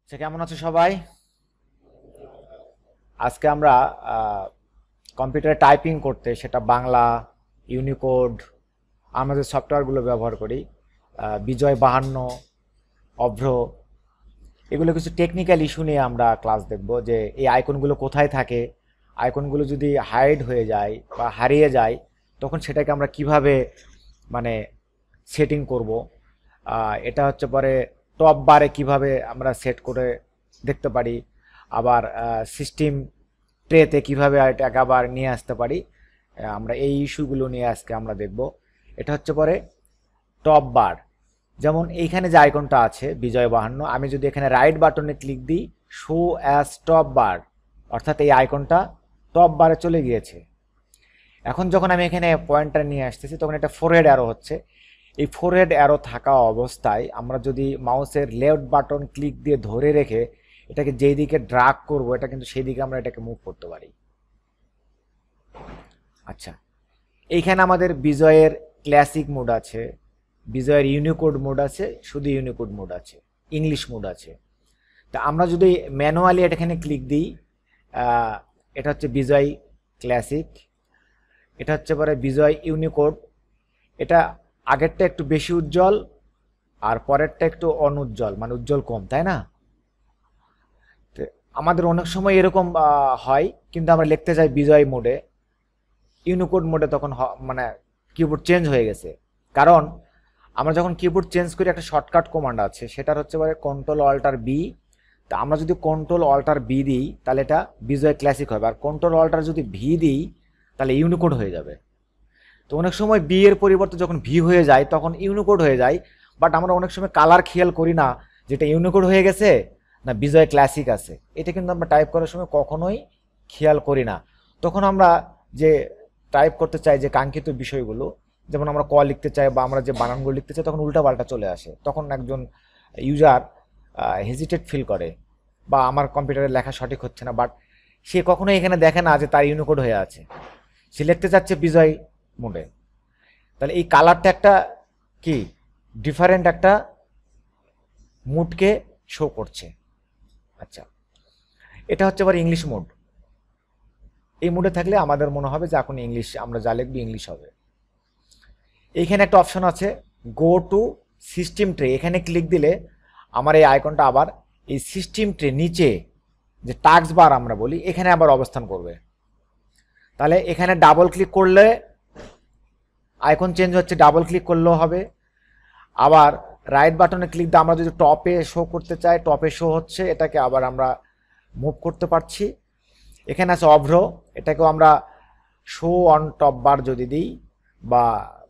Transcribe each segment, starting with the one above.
সে কেমন আছো সবাই? আজকে আমরা কম্পিউটারে টাইপিং করতে, সেটা বাংলা, ইউনিকোড, আমরা যে সফটওয়্যারগুলো ব্যবহার করি, বিজয় 52, অভ্র, এগুলো কিছু টেকনিক্যাল ইস্যু নিয়ে আমরা ক্লাস দেখব। যে এই আইকনগুলো কোথায় থাকে, আইকনগুলো যদি হাইড হয়ে যায় বা হারিয়ে যায় তখন সেটাকে আমরা কিভাবে মানে সেটিং করব। এটা হচ্ছে পরে টপ বারে কিভাবে আমরা সেট করে দেখতে পারি, আবার সিস্টেম ট্রেতে কিভাবে এটাকে আবার নিয়ে আসতে পারি। আমরা এই ইস্যুগুলো নিয়ে আজকে আমরা দেখব। এটা হচ্ছে পরে টপ বার। যেমন এইখানে যে আইকনটা আছে বিজয় 52, আমি যদি এখানে রাইট বাটনে ক্লিক দিই, শো অ্যাজ টপ বার, অর্থাৎ এই আইকনটা টপ বারে চলে গিয়েছে। এখন যখন আমি এখানে পয়েন্টার নিয়ে আসতেছি তখন এটা ফোরহেড অ্যারো হচ্ছে। এই ফোরহেড অ্যারো থাকা অবস্থায় আমরা যদি মাউসের লেফট বাটন ক্লিক দিয়ে ধরে রেখে এটাকে যেই দিকে ড্রাগ করব, এটা কিন্তু সেই দিকে আমরা এটাকে মুভ করতে পারি। আচ্ছা, এইখানে আমাদের বিজয়ের ক্লাসিক মোড আছে, বিজয়ের ইউনিকোড মোড আছে, শুধু ইউনিকোড মোড আছে, ইংলিশ মোড আছে। তা আমরা যদি ম্যানুয়ালি এখানে ক্লিক দিই, এটা হচ্ছে বিজয় ক্লাসিক, এটা হচ্ছে পরে বিজয় ইউনিকোড। এটা আগেরটা একটু বেশি উজ্জ্বল আর পরেরটা একটু অনুজ্জ্বল, মানে উজ্জ্বল কম, তাই না? আমাদের অনেক সময় এরকম হয়, কিন্তু আমরা লিখতে চাই বিজয় মোডে, ইউনিকোড মোডে, তখন মানে কিবোর্ড চেঞ্জ হয়ে গেছে। কারণ আমরা যখন কিবোর্ড চেঞ্জ করি একটা শর্টকাট কমান্ড আছে, সেটার হচ্ছে কন্ট্রোল অল্টার বি। তা আমরা যদি কন্ট্রোল অল্টার বি দিই তাহলে এটা বিজয় ক্লাসিক হবে, আর কন্ট্রোল অল্টার যদি ভি দিই তাহলে ইউনিকোড হয়ে যাবে। তো অনেক সময় বি এর পরিবর্তে যখন ভি হয়ে যায় তখন ইউনিকোড হয়ে যায়, বাট আমরা অনেক সময় কালার খেয়াল করি না যেটা ইউনিকোড হয়ে গেছে না বিজয় ক্লাসিক আছে। এটা কিন্তু আমরা টাইপ করার সময় কখনোই খেয়াল করি না। তখন আমরা যে টাইপ করতে চাই যে কাঙ্ক্ষিত বিষয়গুলো, যেমন আমরা ক লিখতে চাই বা আমরা যে বানানগুলো লিখতে চাই, তখন উল্টাপাল্টা চলে আসে। তখন একজন ইউজার হেজিটেট ফিল করে বা আমার কম্পিউটারে লেখা সঠিক হচ্ছে না, বাট সে কখনোই এখানে দেখে না যে তার ইউনিকোড হয়ে আছে, সে লিখতে চাচ্ছে বিজয় মোডে। তাহলে এই কালারটা একটা কি ডিফারেন্ট একটা মুডকে শো করছে। আচ্ছা, এটা হচ্ছে আবার ইংলিশ মোড। এই মোডে থাকলে আমাদের মনে হবে যে এখন ইংলিশ, আমরা যা লিখবো ইংলিশ হবে। এইখানে একটা অপশন আছে গো টু সিস্টেম ট্রে, এখানে ক্লিক দিলে আমার এই আইকনটা আবার এই সিস্টেম ট্রে নিচে যে টাস্ক বার আমরা বলি এখানে আবার অবস্থান করবে। তাহলে এখানে ডাবল ক্লিক করলে আইকন চেঞ্জ হচ্ছে, ডাবল ক্লিক করলেও হবে। আবার রাইট বাটনে ক্লিক দিয়ে আমরা যদি টপে শো করতে চাই, টপে শো হচ্ছে, এটাকে আবার আমরা মুভ করতে পারছি। এখানে আছে অভ্র, এটাকেও আমরা শো অন টপ বার যদি দিই, বা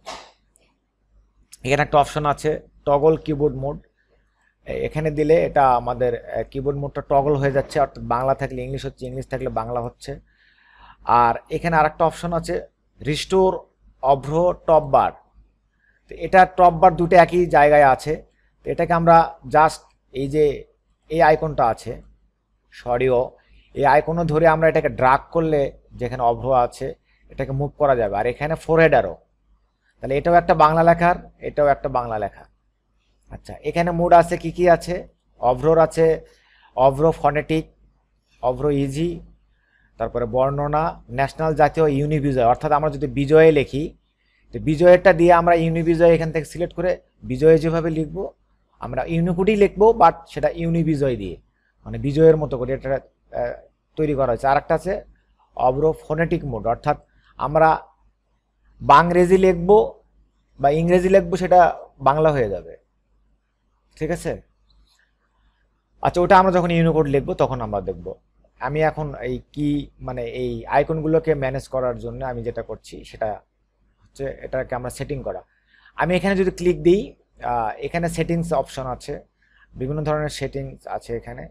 এখানে একটা অপশন আছে টগল কিবোর্ড মোড, এখানে দিলে এটা আমাদের কিবোর্ড মোডটা টগল হয়ে যাচ্ছে, অর্থাৎ বাংলা থাকলে ইংলিশ হচ্ছে, ইংলিশ থাকলে বাংলা হচ্ছে। আর এখানে আরেকটা অপশন আছে রিস্টোর অভ্র টপ বার, তো এটা টপ বার দুটো একই জায়গায় আছে। তো এটাকে আমরা জাস্ট এই যে এই আইকনটা আছে সরিও, এই আইকনও ধরে আমরা এটাকে ড্রাগ করলে যেখানে অভ্র আছে এটাকে মুভ করা যাবে। আর এখানে ফোরহেড অ্যারো, তাহলে এটাও একটা বাংলা লেখার, এটাও একটা বাংলা লেখা। আচ্ছা, এখানে মোড আছে কি কি আছে, অভ্রর আছে অভ্র ফনেটিক, অভ্র ইজি, তারপরে বর্ণনা, ন্যাশনাল, জাতীয়, ইউনিবিজয়। অর্থাৎ আমরা যদি বিজয়ে লিখি তো বিজয়েরটা দিয়ে আমরা ইউনিবিজয় এখান থেকে সিলেক্ট করে বিজয়ে যেভাবে লিখবো আমরা ইউনিকোডই লিখবো, বাট সেটা ইউনিবিজয় দিয়ে, মানে বিজয়ের মতো করে এটা তৈরি করা হয়েছে। আর একটা আছে অভ্র ফোনেটিক মোড, অর্থাৎ আমরা বাংরেজি লিখবো বা ইংরেজি লিখবো সেটা বাংলা হয়ে যাবে, ঠিক আছে? আচ্ছা, ওটা আমরা যখন ইউনিকোড লিখবো তখন আমরা দেখব। আমি এখন এই কি মানে এই আইকনগুলোকে ম্যানেজ করার জন্য আমি যেটা করছি সেটা হচ্ছে এটাকে আমরা সেটিং করা। আমি এখানে যদি ক্লিক দিই, এখানে সেটিংস অপশন আছে, বিভিন্ন ধরনের সেটিংস আছে এখানে।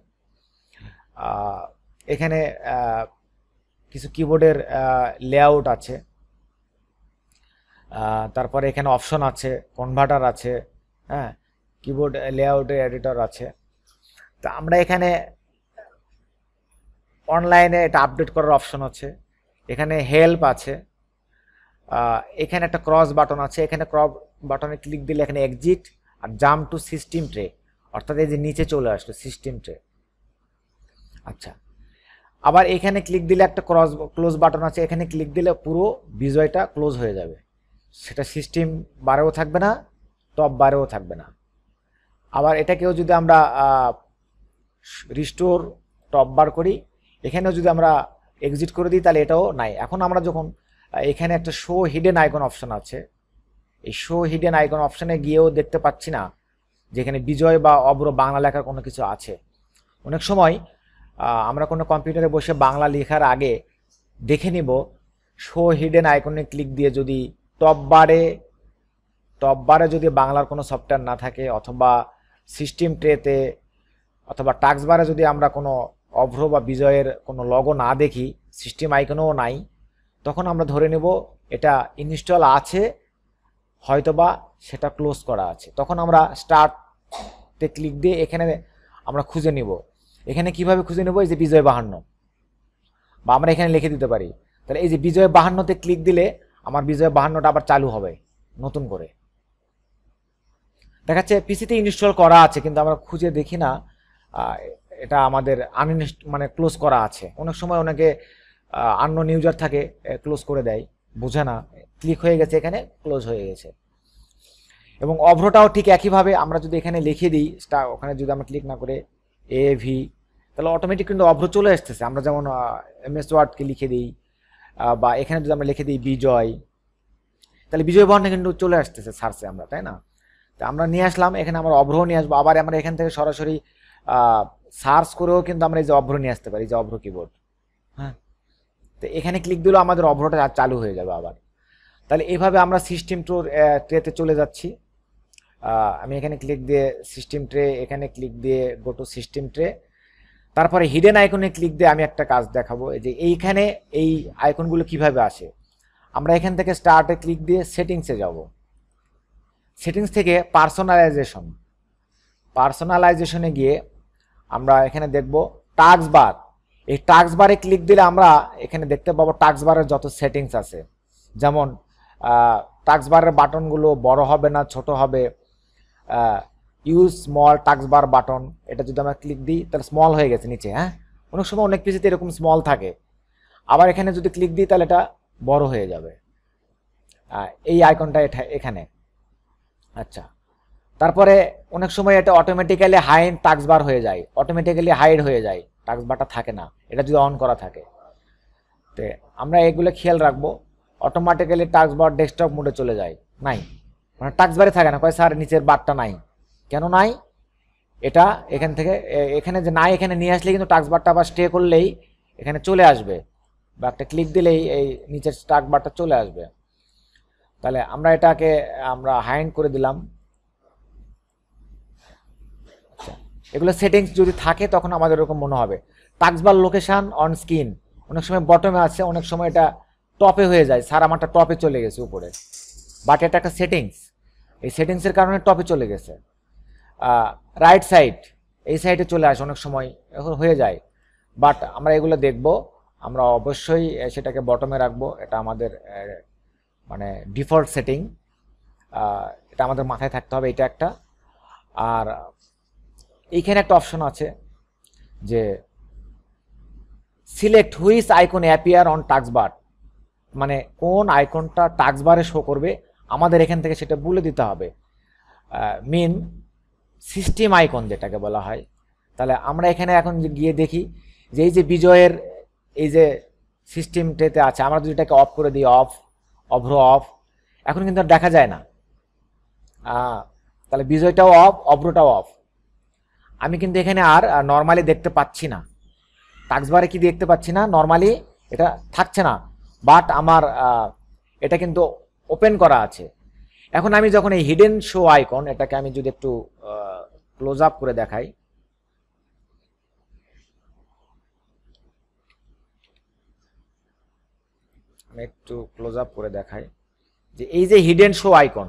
এখানে কিছু কিবোর্ডের লেআউট আছে, তারপরে এখানে অপশন আছে, কনভার্টার আছে, হ্যাঁ, কিবোর্ড লেআউটের এডিটর আছে। তো আমরা এখানে অনলাইনে এটা আপডেট করার অপশন আছে, এখানে হেল্প আছে, এখানে একটা ক্রস বাটন আছে, এখানে ক্রস বাটনে ক্লিক দিলে এখানে এক্সিট আর জাম্প টু সিস্টেম ট্রে, অর্থাৎ এই যে নিচে চলে আসলো সিস্টেম ট্রে, আচ্ছা, আবার এখানে ক্লিক দিলে একটা ক্লোজ বাটন আছে, এখানে ক্লিক দিলে পুরো বিজয়টা ক্লোজ হয়ে যাবে, সেটা সিস্টেম বারেও থাকবে না, টপ বারেও থাকবে না। আবার এটাকেও যদি আমরা রিস্টোর টপ বার করি, এখানেও যদি আমরা এক্সিট করে দিই তাহলে এটাও নাই। এখন আমরা যখন এখানে একটা শো হিডেন আইকন অপশন আছে, এই শো হিডেন আইকন অপশনে গিয়েও দেখতে পাচ্ছি না যেখানে বিজয় বা অভ্র বাংলা লেখার কোনো কিছু আছে। অনেক সময় আমরা কোনো কম্পিউটারে বসে বাংলা লেখার আগে দেখে নিব শো হিডেন আইকনে ক্লিক দিয়ে যদি টপ বারে যদি বাংলার কোনো সফটওয়্যার না থাকে, অথবা সিস্টেম ট্রেতে অথবা টাস্ক বারে যদি আমরা কোনো অভ্র বা বিজয়ের কোনো লগো না দেখি, সিস্টেম আইকনও নাই, তখন আমরা ধরে নেব এটা ইনস্টল আছে, হয়তোবা সেটা ক্লোজ করা আছে। তখন আমরা স্টার্টে ক্লিক দিয়ে এখানে আমরা খুঁজে নিব। এখানে কিভাবে খুঁজে নেব? এই যে বিজয় 52, বা আমরা এখানে লিখে দিতে পারি। তাহলে এই যে বিজয় 52তে ক্লিক দিলে আমার বিজয় 52টা আবার চালু হবে নতুন করে। দেখাচ্ছে পিসিতে ইনস্টল করা আছে, কিন্তু আমরা খুঁজে দেখি না এটা আমাদের মানে ক্লোজ করা আছে। অনেক সময় অনেকে আননোন ইউজার থাকে, ক্লোজ করে দেয়, বোঝে না, ক্লিক হয়ে গেছে, এখানে ক্লোজ হয়ে গেছে। এবং অভ্রটাও ঠিক একইভাবে আমরা যদি এখানে লিখে দিই, ওখানে যদি আমরা ক্লিক না করে AV, তাহলে অটোমেটিক কিন্তু অভ্র চলে আসতেছে। আমরা যেমন MS ওয়ার্ডকে লিখে দিই, বা এখানে যদি আমরা লিখে দিই বিজয়, তাহলে বিজয় বর্ণ কিন্তু চলে আসতেছে সার্চে আমরা, তাই না? তো আমরা নিয়ে আসলাম, এখানে আমরা অভ্র নিয়ে আসবো। আবার আমরা এখান থেকে সরাসরি সার্চ করেও কিন্তু আমরা এই যে অভ্র নিয়ে আসতে পারি, যে অভ্র কিবোর্ড। হ্যাঁ, তো এখানে ক্লিক দিলেও আমাদের অভ্রটা চালু হয়ে যাবে আবার। তাহলে এইভাবে আমরা সিস্টেম ট্রেতে চলে যাচ্ছি। আমি এখানে ক্লিক দিয়ে সিস্টেম ট্রে, এখানে ক্লিক দিয়ে গো টু সিস্টেম ট্রে, তারপরে হিডেন আইকনে ক্লিক দিয়ে আমি একটা কাজ দেখাবো, যে এইখানে এই আইকনগুলো কিভাবে আসে। আমরা এখান থেকে স্টার্টে ক্লিক দিয়ে সেটিংসে যাব। সেটিংস থেকে পার্সোনালাইজেশনে গিয়ে আমরা এখানে দেখব টাস্ক বার। এই টাস্ক বারে ক্লিক দিলে আমরা এখানে দেখতে পাবো টাস্ক বারের যত সেটিংস আছে, যেমন টাস্ক বারের বাটনগুলো বড় হবে না ছোট হবে, use small task bar button, এটা যদি আমরা ক্লিক দিই তাহলে স্মল হয়ে গেছে নিচে। হ্যাঁ, অনেক সময় অনেক পিসিতে এরকম স্মল থাকে। আবার এখানে যদি ক্লিক দিই তাহলে এটা বড় হয়ে যাবে, এই আইকনটা এখানে। আচ্ছা, তারপরে অনেক সময় এটা অটোমেটিক্যালি হাইড টাস্ক বার হয়ে যায়, অটোমেটিক্যালি হাইড হয়ে যায়, টাস্ক বারটা থাকে না এটা যদি অন করা থাকে। তো আমরা এগুলো খেয়াল রাখবো। অটোমেটিক্যালি টাস্ক বার ডেস্কটপ মোডে চলে যায়, নাই মানে টাস্ক বারে থাকে না। কয় স্যার নিচের বারটা নাই, কেন নাই? এটা এখান থেকে এখানে যে নাই, এখানে নিয়ে আসলে কিন্তু টাস্ক বারটা আবার স্টে করলেই এখানে চলে আসবে, বা একটা ক্লিক দিলেই এই নিচের টাস্ক বারটা চলে আসবে। তাহলে আমরা এটাকে আমরা হাইড করে দিলাম। আচ্ছা, এগুলো সেটিংস যদি থাকে তখন আমাদের এরকম মনে হবে। Task bar location on screen, অনেক সময় বটমে আছে, অনেক সময় এটা টপে হয়ে যায়। স্যার আমারটা টপে চলে গেছে উপরে, বাট এটা একটা সেটিংস, এই সেটিংসের কারণে টপে চলে গেছে। রাইট সাইড, এই সাইডে চলে আসে অনেক সময়, এখন হয়ে যায়, বাট আমরা এগুলো দেখব। আমরা অবশ্যই সেটাকে বটমে রাখবো, এটা আমাদের মানে ডিফল্ট সেটিং, এটা আমাদের মাথায় থাকতে হবে, এটা একটা। আর এইখানে একটা অপশন আছে যে select which icon appear on task bar, মানে কোন আইকনটা টাস্ক বারে শো করবে আমাদের এখান থেকে সেটা বলে দিতে হবে। মেন সিস্টেম আইকন যেটাকে বলা হয়। তাহলে আমরা এখানে এখন গিয়ে দেখি যে এই যে বিজয়ের এই যে সিস্টেম ট্রেতে আছে, আমরা যদি এটাকে অফ করে দিই, অভ্র অফ, এখন কিন্তু আর দেখা যায় না। তাহলে বিজয়টাও অফ, অভ্রটাও অফ। আমি কিন্তু এখানে আর নর্মালি দেখতে পাচ্ছি না, টাস্ক বারে কি দেখতে পাচ্ছি না, নর্মালি এটা থাকছে না, বাট আমার এটা কিন্তু ওপেন করা আছে। এখন আমি যখন এই হিডেন শো আইকন, এটাকে আমি যদি একটু ক্লোজ আপ করে দেখাই, আমি একটু ক্লোজ আপ করে দেখাই যে এই যে hidden show icon,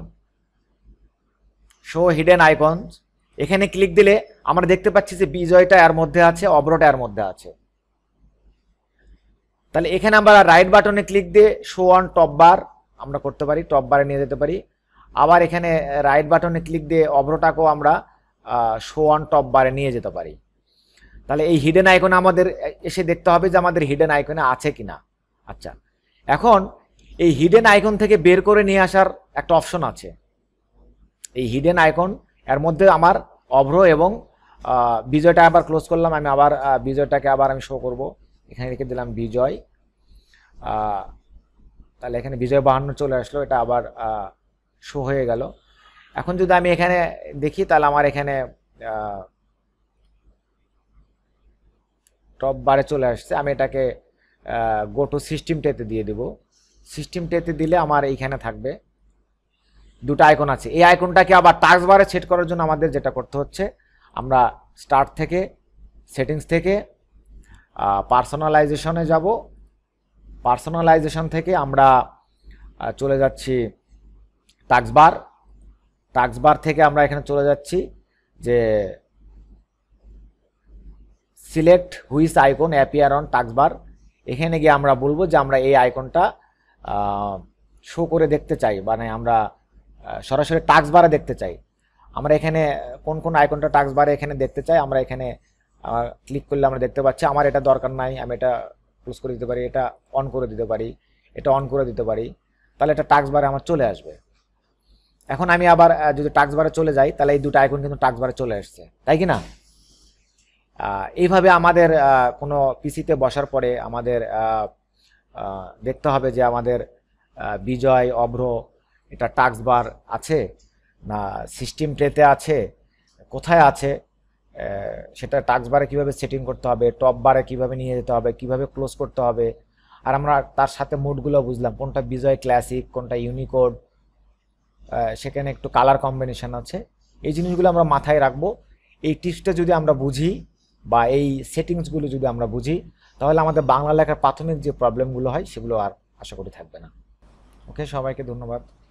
show hidden icon, এখানে ক্লিক দিলে আমরা দেখতে পাচ্ছি যে বিজয়টা এর মধ্যে আছে, অভ্রটা এর মধ্যে আছে। তাহলে এখানে আমরা রাইট বাটনে ক্লিক দিয়ে শো অন টপ বার আমরা করতে পারি, টপ বারে নিয়ে যেতে পারি। আবার এখানে রাইট বাটনে ক্লিক দিয়ে অভ্রটাকেও আমরা শো অন টপ বারে নিয়ে যেতে পারি। তাহলে এই হিডেন আইকনে আমাদের এসে দেখতে হবে যে আমাদের হিডেন আইকনে আছে কিনা। আচ্ছা, এখন এই হিডেন আইকন থেকে বের করে নিয়ে আসার একটা অপশন আছে। এই হিডেন আইকন এর মধ্যে আমার অভ্র এবং বিজয়টা আবার ক্লোজ করলাম, আমি আবার বিজয়টাকে আবার আমি শো করব, এখানে রেখে দিলাম বিজয়। তাহলে এখানে বিজয় 52 চলে আসলো, এটা আবার শো হয়ে গেল। এখন যদি আমি এখানে দেখি তাহলে আমার এখানে টপ বারে চলে আসছে। আমি এটাকে গো টু সিস্টেম ট্রেতে দিয়ে দেব। সিস্টেম ট্রেতে দিলে আমার এইখানে থাকবে দুটো আইকন আছে। এই আইকনটাকে আবার টাস্ক বারে সেট করার জন্য আমাদের যেটা করতে হচ্ছে, আমরা স্টার্ট থেকে সেটিংস থেকে পার্সোনালাইজেশনে যাব। পার্সোনালাইজেশন থেকে আমরা চলে যাচ্ছি টাস্ক বার। টাস্ক বার থেকে আমরা এখানে চলে যাচ্ছি যে select which icon appear on task bar. এখানে গিয়ে আমরা বলবো যে আমরা এই আইকনটা শো করে দেখতে চাই, মানে আমরা সরাসরি টাস্ক বারে দেখতে চাই। আমরা এখানে কোন কোন আইকনটা টাস্ক বারে এখানে দেখতে চাই, আমরা এখানে ক্লিক করলে আমরা দেখতে পাচ্ছি। আমার এটা দরকার নাই, আমি এটা ক্লোজ করে দিতে পারি, এটা অন করে দিতে পারি, এটা অন করে দিতে পারি, তাহলে এটা টাস্ক বারে আমার চলে আসবে। এখন আমি আবার যদি টাস্ক বারে চলে যাই তাহলে এই দুটো আইকন কিন্তু টাস্ক বারে চলে আসছে, তাই কি না? এইভাবে আমাদের কোনো পিসিতে বসার পরে আমাদের দেখতে হবে যে আমাদের বিজয় অভ্র এটা টাস্ক বার আছে না সিস্টেম ট্রেতে আছে, কোথায় আছে, সেটা টাস্ক বারে কীভাবে সেটিং করতে হবে, টপ বারে কীভাবে নিয়ে যেতে হবে, কীভাবে ক্লোজ করতে হবে। আর আমরা তার সাথে মোডগুলো বুঝলাম, কোনটা বিজয় ক্লাসিক, কোনটা ইউনিকোড, সেখানে একটু কালার কম্বিনেশন আছে। এই জিনিসগুলো আমরা মাথায় রাখবো। এই টিপসটা যদি আমরা বুঝি বা এই সেটিংসগুলো যদি আমরা বুঝি, তাহলে আমাদের বাংলা লেখার প্রাথমিক যে প্রবলেমগুলো হয় সেগুলো আর আশা করি থাকবে না। ওকে, সবাইকে ধন্যবাদ।